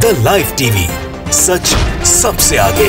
The live TV, सच सबसे आगे।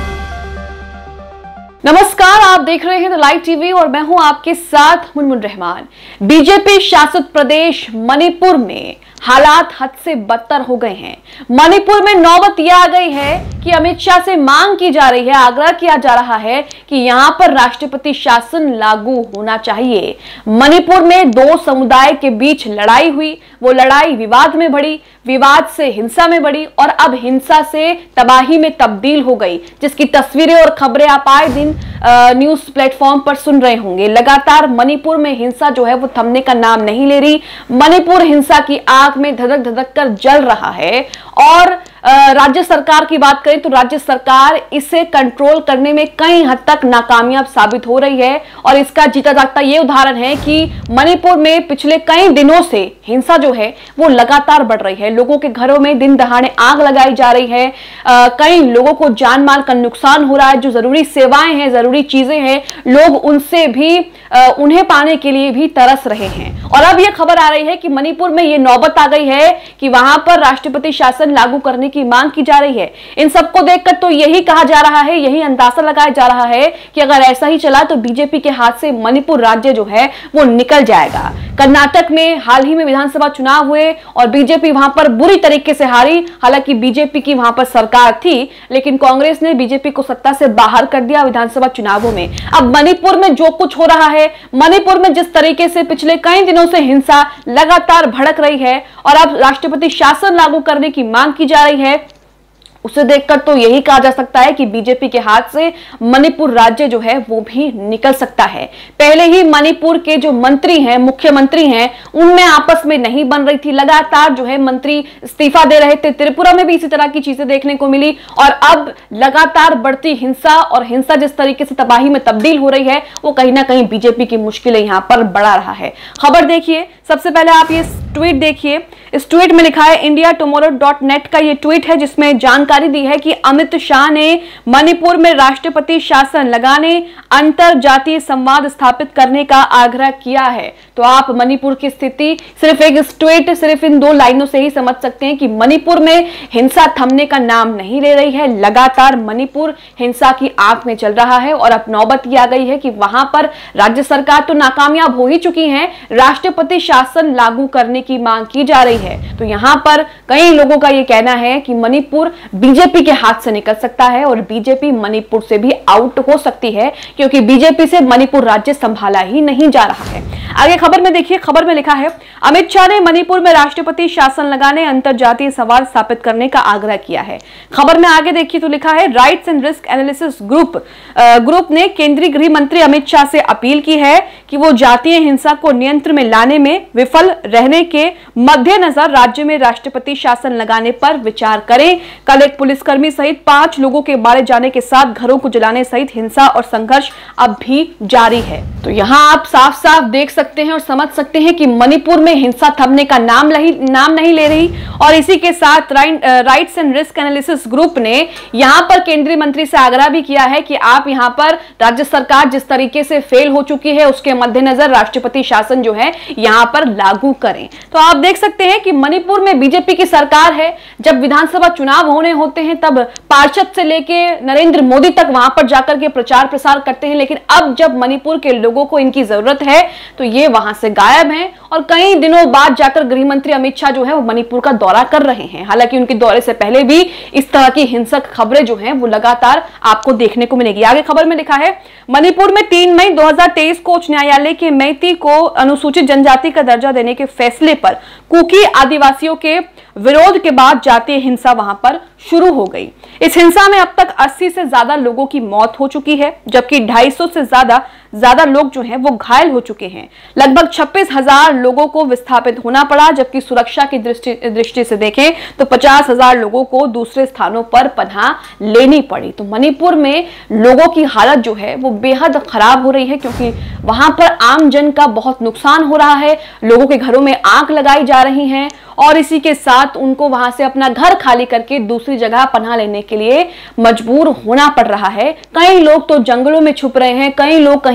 नमस्कार, आप देख रहे हैं द लाइव टीवी और मैं हूं आपके साथ मुनमुन रहमान। बीजेपी शासित प्रदेश मणिपुर में हालात हद से बदतर हो गए हैं। मणिपुर में नौबत यह आ गई है कि अमित शाह से मांग की जा रही है, आग्रह किया जा रहा है कि यहां पर राष्ट्रपति शासन लागू होना चाहिए। मणिपुर में दो समुदाय के बीच लड़ाई हुई, वो लड़ाई विवाद में बढ़ी, विवाद से हिंसा में बढ़ी और अब हिंसा से तबाही में तब्दील हो गई, जिसकी तस्वीरें और खबरें आप आए दिन न्यूज प्लेटफॉर्म पर सुन रहे होंगे। लगातार मणिपुर में हिंसा जो है वो थमने का नाम नहीं ले रही। मणिपुर हिंसा की आग में धधक धधक कर जल रहा है और राज्य सरकार की बात करें तो राज्य सरकार इसे कंट्रोल करने में कई हद तक नाकामयाब साबित हो रही है। और इसका जीता जागता ये उदाहरण है कि मणिपुर में पिछले कई दिनों से हिंसा जो है वो लगातार बढ़ रही है। लोगों के घरों में दिन दहाड़े आग लगाई जा रही है, कई लोगों को जान माल का नुकसान हो रहा है। जो जरूरी सेवाएं हैं, जरूरी चीजें हैं, लोग उनसे भी उन्हें पाने के लिए भी तरस रहे हैं। और अब यह खबर आ रही है कि मणिपुर में यह नौबत आ गई है कि वहां पर राष्ट्रपति शासन लागू करने की मांग की जा रही है। इन सबको देखकर तो यही कहा जा रहा है, यही अंदाजा लगाया जा रहा है कि अगर ऐसा ही चला तो बीजेपी के हाथ से मणिपुर राज्य जो है वो निकल जाएगा। कर्नाटक में हाल ही में विधानसभा चुनाव हुए और बीजेपी वहां पर बुरी तरीके से हारी। हालांकि बीजेपी की वहां पर सरकार थी, लेकिन कांग्रेस ने बीजेपी को सत्ता से बाहर कर दिया विधानसभा चुनावों में। अब मणिपुर में जो कुछ हो रहा है, मणिपुर में जिस तरीके से पिछले कई दिनों से हिंसा लगातार भड़क रही है और अब राष्ट्रपति शासन लागू करने की मांग की जा रही है, उसे देखकर तो यही कहा जा सकता है कि बीजेपी के हाथ से मणिपुर राज्य जो है वो भी निकल सकता है। पहले ही मणिपुर के जो मंत्री हैं, मुख्यमंत्री हैं, उनमें आपस में नहीं बन रही थी। लगातार जो है मंत्री इस्तीफा दे रहे थे। त्रिपुरा में भी इसी तरह की चीजें देखने को मिली और अब लगातार बढ़ती हिंसा और हिंसा जिस तरीके से तबाही में तब्दील हो रही है वो कहीं ना कहीं बीजेपी की मुश्किलें यहां पर बढ़ा रहा है। खबर देखिए, सबसे पहले आप ये ट्वीट देखिए। इस ट्वीट में लिखा है indiatomorrow.net का ये ट्वीट है जिसमें जानकारी दी है कि अमित शाह ने मणिपुर में राष्ट्रपति शासन लगाने, अंतर जातीय संवाद स्थापित करने का आग्रह किया है। तो आप मणिपुर की स्थिति सिर्फ एक ट्वीट, सिर्फ इन दो लाइनों से ही समझ सकते हैं कि मणिपुर में हिंसा थमने का नाम नहीं ले रही है। लगातार मणिपुर हिंसा की आग में चल रहा है और अब नौबत ये आ गई है कि वहां पर राज्य सरकार तो नाकामयाब हो ही चुकी है, राष्ट्रपति शासन लागू करने की मांग की जा रही है। तो यहां पर कई लोगों का यह कहना है कि मणिपुर बीजेपी के हाथ से निकल सकता है और बीजेपी मणिपुर से भी आउट हो सकती है, क्योंकि बीजेपी से मणिपुर राज्य संभाला ही नहीं जा रहा है। आगे खबर में देखिए, खबर में लिखा है अमित शाह ने मणिपुर में राष्ट्रपति शासन लगाने, अंतरजातीय संवाद स्थापित करने का आग्रह किया है। खबर में आगे देखिए तो लिखा है Rights and Risk Analysis Group ने केंद्रीय गृह मंत्री अमित शाह से अपील की है कि वो जातीय हिंसा को नियंत्रण में लाने में विफल रहने के मद्देनजर राज्य में राष्ट्रपति शासन लगाने पर विचार करें। कल एक पुलिसकर्मी सहित 5 लोगों के मारे जाने के साथ घरों को जलाने सहित हिंसा और संघर्ष अब भी जारी है। तो यहां आप साफ साफ देख सकते हैं और समझ सकते हैं कि मणिपुर में हिंसा थमने का नाम नहीं ले रही। और इसी के साथ Rights and Risk Analysis Group ने यहां पर केंद्रीय मंत्री से आग्रह भी किया है कि आप यहां पर राज्य सरकार जिस तरीके से फेल हो चुकी है उसके मद्देनजर राष्ट्रपति शासन जो है यहां पर लागू करें। तो आप देख सकते हैं कि मणिपुर में बीजेपी की सरकार है। जब विधानसभा चुनाव होने होते हैं तब पार्षद से लेके नरेंद्र मोदी तक वहां पर जाकर के प्रचार प्रसार करते हैं, लेकिन अब जब मणिपुर के लोगों को इनकी जरूरत है तो ये वहां से गायब हैं और कई दिनों बाद जाकर गृह मंत्री अमित शाह जो है वो मणिपुर का दौरा कर रहे हैं। हालांकि उनके दौरे से पहले भी इस तरह की हिंसक खबरें जो हैं वो लगातार आपको देखने को मिलेगी। आगे खबर में लिखा है मणिपुर में 3 मई 2023 को उच्च न्यायालय के मैती को अनुसूचित जनजाति का दर्जा देने के फैसले पर कुकी आदिवासियों के विरोध के बाद जातीय हिंसा वहां पर शुरू हो गई। इस हिंसा में अब तक 80 से ज्यादा लोगों की मौत हो चुकी है, जबकि 250 से ज्यादा लोग जो हैं वो घायल हो चुके हैं। लगभग 26,000 लोगों को विस्थापित होना पड़ा, जबकि सुरक्षा की दृष्टि से देखें तो 50,000 लोगों को दूसरे स्थानों पर पनाह लेनी पड़ी। तो मणिपुर में लोगों की हालत जो है वो बेहद खराब हो रही है, क्योंकि वहां पर आम जन का बहुत नुकसान हो रहा है। लोगों के घरों में आग लगाई जा रही है और इसी के साथ उनको वहां से अपना घर खाली करके दूसरी जगह पनाह लेने के लिए मजबूर होना पड़ रहा है। कई लोग तो जंगलों में छुप रहे हैं, कई लोग कहीं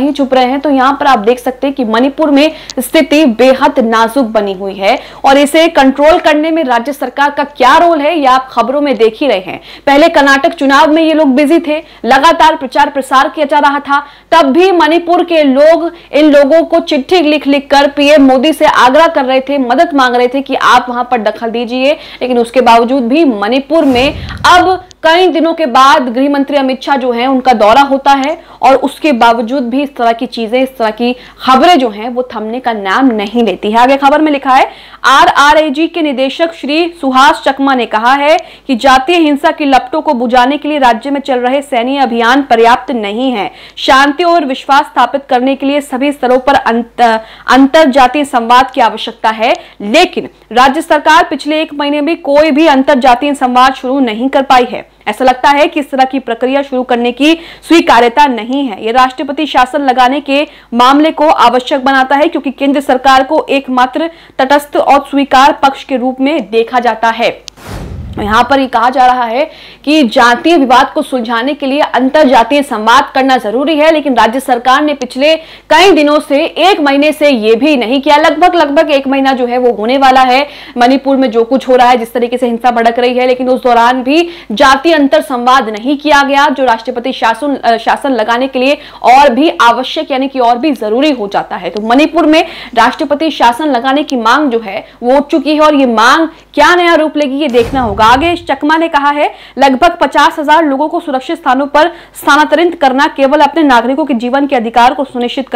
नहीं छुप रहे हैं। तो यहाँ पर आप देख सकते हैं कि मणिपुर में स्थिति बेहद नाजुक बनी हुई है और इसे कंट्रोल करने में राज्य सरकार का क्या रोल है, यह आप खबरों में देख ही रहे हैं। पहले कर्नाटक चुनाव में ये लोग बिजी थे, लगातार प्रचार प्रसार किया जा रहा था, तब भी मणिपुर के लोग इन लोगों को चिट्ठी लिख लिख कर पीएम मोदी से आग्रह कर रहे थे, मदद मांग रहे थे कि आप वहां पर दखल दीजिए। लेकिन उसके बावजूद भी मणिपुर में अब कई दिनों के बाद गृह मंत्री अमित शाह जो हैं उनका दौरा होता है और उसके बावजूद भी इस तरह की चीजें, इस तरह की खबरें जो हैं वो थमने का नाम नहीं लेती है। आगे खबर में लिखा है, RRAG के निदेशक श्री सुहास चकमा ने कहा है कि जातीय हिंसा की लपटों को बुझाने के लिए राज्य में चल रहे सैन्य अभियान पर्याप्त नहीं है। शांति और विश्वास स्थापित करने के लिए सभी स्तरों पर अंतर जातीय संवाद की आवश्यकता है, लेकिन राज्य सरकार पिछले 1 महीने में कोई भी अंतर जातीय संवाद शुरू नहीं कर पाई है। ऐसा लगता है कि इस तरह की प्रक्रिया शुरू करने की स्वीकार्यता नहीं है। यह राष्ट्रपति शासन लगाने के मामले को आवश्यक बनाता है, क्योंकि केंद्र सरकार को एकमात्र तटस्थ और स्वीकार पक्ष के रूप में देखा जाता है। यहाँ पर ये कहा जा रहा है कि जातीय विवाद को सुलझाने के लिए अंतर जातीय संवाद करना जरूरी है, लेकिन राज्य सरकार ने पिछले कई दिनों से, 1 महीने से ये भी नहीं किया। लगभग 1 महीना जो है वो होने वाला है मणिपुर में जो कुछ हो रहा है, जिस तरीके से हिंसा भड़क रही है, लेकिन उस दौरान भी जातीय अंतर संवाद नहीं किया गया, जो राष्ट्रपति शासन लगाने के लिए और भी आवश्यक यानी कि और भी जरूरी हो जाता है। तो मणिपुर में राष्ट्रपति शासन लगाने की मांग जो है वो उठ चुकी है और ये मांग क्या नया रूप लेगी ये देखना होगा। आगे चकमा ने कहा है, लगभग 50,000 लोगों को सुरक्षित स्थानों पर स्थानांतरित करना केवल अपने नागरिकों के जीवन के अधिकार को सुनिश्चित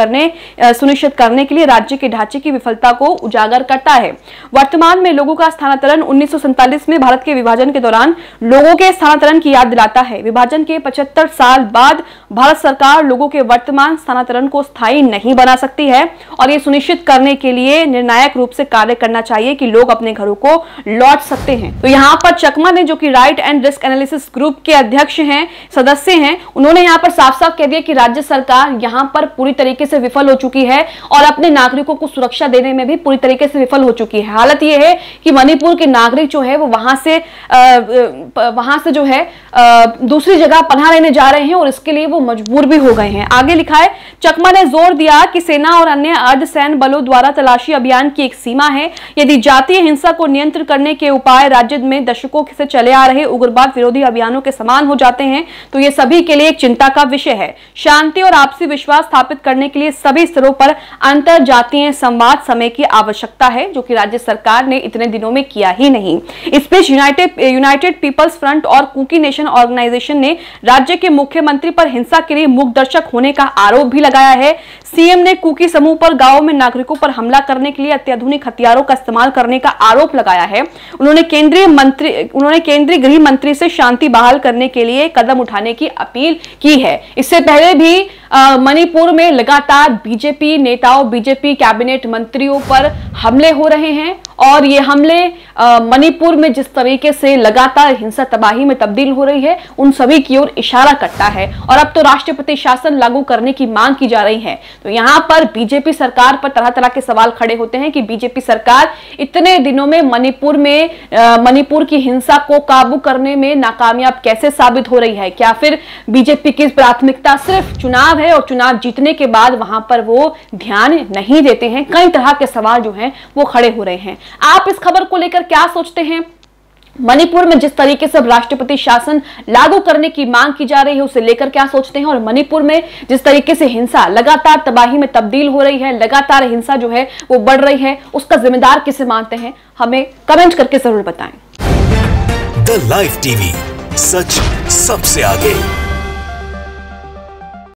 करने के लिए राज्य के ढांचे की विफलता को उजागर करता है। वर्तमान में लोगों का स्थानांतरण 1947 में भारत के विभाजन के दौरान लोगों के स्थानांतरण की याद दिलाता है। विभाजन के 75 साल बाद भारत सरकार लोगों के वर्तमान स्थानांतरण को स्थायी नहीं बना सकती है और ये सुनिश्चित करने के लिए निर्णायक रूप से कार्य करना चाहिए कि लोग अपने घरों को लौट सकते हैं। तो यहाँ पर चकमा ने, जो कि Right and Risk Analysis Group के अध्यक्ष हैं, सदस्य हैं, उन्होंने यहाँ पर साफ साफ कह दिया कि राज्य सरकार यहाँ पर पूरी तरीके से विफल हो चुकी है और अपने नागरिकों को सुरक्षा देने में भी पूरी तरीके से विफल हो चुकी है। हालत यह है कि मणिपुर के नागरिक जो है वो वहां से जो है दूसरी जगह पनाह लेने जा रहे हैं और इसके लिए वो मजबूर भी हो गए हैं। आगे लिखा है, चकमा ने जोर दिया कि सेना और अन्य अर्धसैन्य बलों द्वारा तलाशी अभियान की एक सीमा है। यदि जातीय हिंसा को नियंत्रित करने के उपाय राज्य में दशकों से चले आ रहे उग्रवाद विरोधी अभियानों के समान हो जाते हैं तो ये सभी के लिए एक चिंता का विषय है। शांति और आपसी विश्वास स्थापित करने के लिए सभी स्तरों पर अंतर जातीय संवाद समय की आवश्यकता है, जो कि राज्य सरकार ने इतने दिनों में किया ही नहीं। इस बीच यूनाइटेड पीपल्स फ्रंट और कुकी नेशन ऑर्गेनाइजेशन ने राज्य के मुख्यमंत्री पर हिंसा के लिए मुखदर्शक होने का आरोप भी लगाया है। सीएम ने कुकी समूह पर गांवों में नागरिकों पर हमला करने के लिए अत्याधुनिक हथियारों का इस्तेमाल करने का आरोप लगाया है। उन्होंने केंद्रीय गृह मंत्री से शांति बहाल करने के लिए कदम उठाने की अपील की है। इससे पहले भी मणिपुर में लगातार बीजेपी नेताओं, बीजेपी कैबिनेट मंत्रियों पर हमले हो रहे हैं और ये हमले मणिपुर में जिस तरीके से लगातार हिंसा तबाही में तब्दील हो रही है उन सभी की ओर इशारा करता है और अब तो राष्ट्रपति शासन लागू करने की मांग की जा रही है। तो यहाँ पर बीजेपी सरकार पर तरह तरह के सवाल खड़े होते हैं कि बीजेपी सरकार इतने दिनों में मणिपुर की हिंसा को काबू करने में नाकामयाब कैसे साबित हो रही है। क्या फिर बीजेपी की प्राथमिकता सिर्फ चुनाव है और चुनाव जीतने के बाद वहां पर वो ध्यान नहीं देते हैं। कई तरह के सवाल जो हैं वो खड़े हो रहे हैं। आप इस खबर को लेकर क्या सोचते हैं? मणिपुर में जिस तरीके से राष्ट्रपति शासन लागू करने की मांग की जा रही है उसे लेकर क्या सोचते हैं? और मणिपुर में जिस तरीके से हिंसा लगातार तबाही में तब्दील हो रही है, लगातार हिंसा जो है वो बढ़ रही है, उसका जिम्मेदार किसे मानते हैं? हमें कमेंट करके जरूर बताएं। द लाइव टीवी, सच सबसे आगे।